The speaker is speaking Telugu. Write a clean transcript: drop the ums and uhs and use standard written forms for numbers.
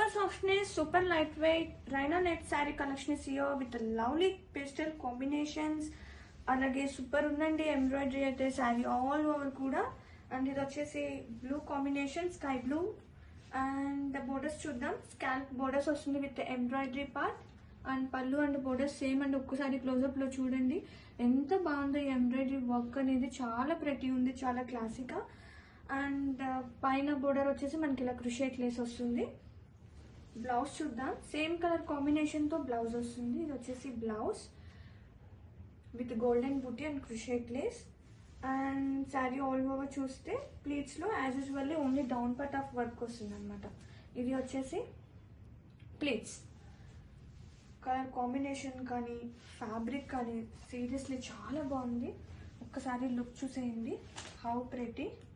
softness, super lightweight Raina net saree collection is here with the lovely pastel combinations. అలాగే సూపర్ ఉందండి ఎంబ్రాయిడరీ అయితే శారీ ఆల్ ఓవర్ కూడా. అండ్ ఇది వచ్చేసి blue combination, sky blue. And borders చూద్దాం. స్కాల్ప్ బోర్డర్స్ వస్తుంది విత్ ఎంబ్రాయిడరీ పార్ట్. అండ్ పళ్ళు అండ్ బోర్డర్స్ సేమ్. అండ్ ఒక్కసారి క్లోజప్లో చూడండి ఎంత బాగుందో ఈ ఎంబ్రాయిడరీ వర్క్ అనేది. చాలా ప్రెటీ ఉంది, చాలా క్లాసిక్గా. అండ్ పైన బోర్డర్ వచ్చేసి మనకి ఇలా క్రోషెట్ లేస్ వస్తుంది. బ్లౌజ్ చూద్దాం. సేమ్ కలర్ కాంబినేషన్తో బ్లౌజ్ వస్తుంది. ఇది వచ్చేసి బ్లౌజ్ విత్ గోల్డెన్ బూటీ and crochet lace. And sari all over చూస్తే ప్లీట్స్లో as usually only down part of work వస్తుంది అనమాట. ఇది వచ్చేసి ప్లీట్స్. కలర్ కాంబినేషన్ కానీ ఫ్యాబ్రిక్ కానీ సీరియస్లీ చాలా బాగుంది. ఒక్కసారి లుక్ చూసేయండి హౌ ప్రెటీ.